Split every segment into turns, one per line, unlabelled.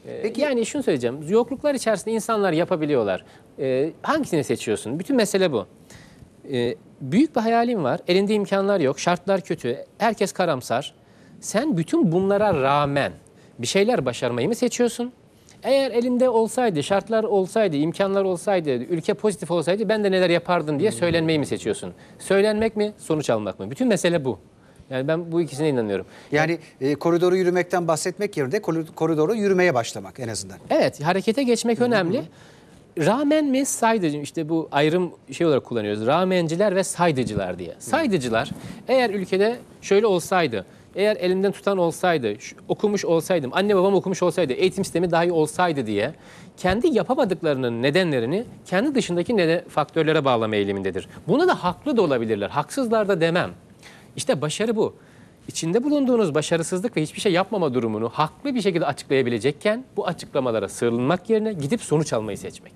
Peki,
Yani şunu söyleyeceğim. Yokluklar içerisinde insanlar yapabiliyorlar. Hangisini seçiyorsun? Bütün mesele bu. Büyük bir hayalin var. Elinde imkanlar yok. Şartlar kötü. Herkes karamsar. Sen bütün bunlara rağmen bir şeyler başarmayı mı seçiyorsun? Eğer elinde olsaydı, şartlar olsaydı, imkanlar olsaydı, ülke pozitif olsaydı ben de neler yapardım diye söylenmeyi mi seçiyorsun? Söylenmek mi, sonuç almak mı? Bütün mesele bu. Yani ben bu ikisine inanıyorum.
yani koridoru yürümekten bahsetmek yerine koridoru yürümeye başlamak en azından.
Evet, harekete geçmek önemli. Rağmen mi, saydıcı, işte bu ayrım şey olarak kullanıyoruz. Rağmenciler ve saydıcılar diye. Saydıcılar, eğer ülkede şöyle olsaydı, eğer elimden tutan olsaydı, okumuş olsaydım, anne babam okumuş olsaydı, eğitim sistemi daha iyi olsaydı diye kendi yapamadıklarının nedenlerini kendi dışındaki faktörlere bağlama eğilimindedir. Buna da haklı da olabilirler, haksızlar da demem. İşte başarı bu. İçinde bulunduğunuz başarısızlık ve hiçbir şey yapmama durumunu haklı bir şekilde açıklayabilecekken bu açıklamalara sığınmak yerine gidip sonuç almayı seçmek.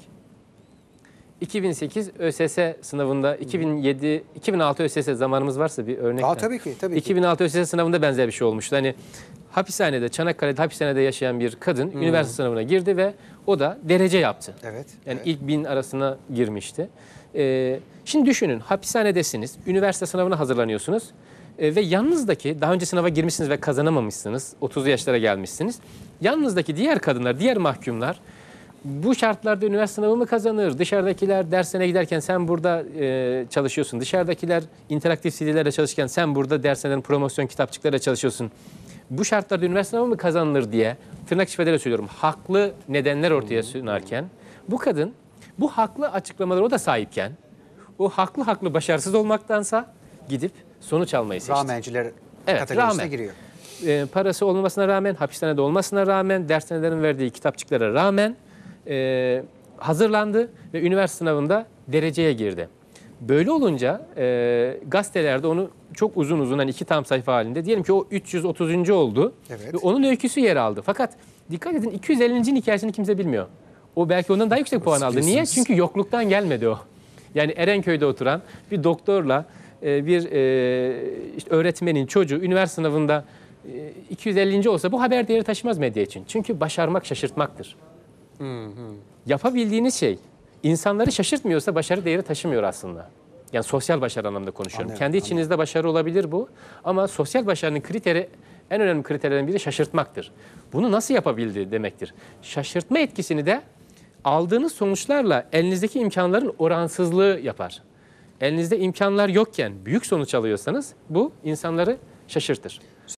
2008 ÖSS sınavında, 2007, 2006 ÖSS zamanımız varsa bir örnek.
Tabii ki, tabii ki.
2006 ÖSS sınavında benzer bir şey olmuştu. Hani hapishanede, Çanakkale'de hapishanede yaşayan bir kadın üniversite sınavına girdi ve o da derece yaptı.
Evet.
Yani
evet.
ilk 1000 arasına girmişti. Şimdi düşünün, hapishanedesiniz, üniversite sınavına hazırlanıyorsunuz. Ve yanınızdaki, daha önce sınava girmişsiniz ve kazanamamışsınız, 30'lu yaşlara gelmişsiniz. Yanınızdaki diğer kadınlar, diğer mahkumlar bu şartlarda üniversite sınavı mı kazanır? Dışarıdakiler dersine giderken sen burada çalışıyorsun. Dışarıdakiler interaktif CD'lerle çalışırken sen burada derslerin promosyon kitapçıklarla çalışıyorsun. Bu şartlarda üniversite sınavı mı kazanılır diye tırnak ifadeyle söylüyorum. Haklı nedenler ortaya sunarken bu kadın bu haklı açıklamalara o da sahipken o haklı başarısız olmaktansa gidip sonuç almayı seçti.
Rağmenciler
Evet,
kategorisine giriyor.
Parası olmamasına rağmen, hapishanede olmasına rağmen, dershanelerin verdiği kitapçıklara rağmen hazırlandı ve üniversite sınavında dereceye girdi. Böyle olunca gazetelerde onu çok uzun hani 2 tam sayfa halinde, diyelim ki o 330. oldu.
Evet.
Ve onun öyküsü yer aldı. Fakat dikkat edin, 250'nin hikayesini kimse bilmiyor. O belki ondan daha yüksek puan aldı. Niye? Çünkü yokluktan gelmedi o. Yani Erenköy'de oturan bir doktorla bir işte öğretmenin çocuğu üniversite sınavında 250. olsa bu haber değeri taşımaz medya için. Çünkü başarmak şaşırtmaktır. Yapabildiğiniz şey insanları şaşırtmıyorsa başarı değeri taşımıyor aslında. Yani sosyal başarı anlamında konuşuyorum.
Anladım,
Kendi içinizde başarı olabilir bu. Ama sosyal başarının kriteri, en önemli kriterlerden biri şaşırtmaktır. Bunu nasıl yapabildi demektir. Şaşırtma etkisini de aldığınız sonuçlarla elinizdeki imkanların oransızlığı yapar. Elinizde imkanlar yokken büyük sonuç alıyorsanız bu insanları şaşırtır.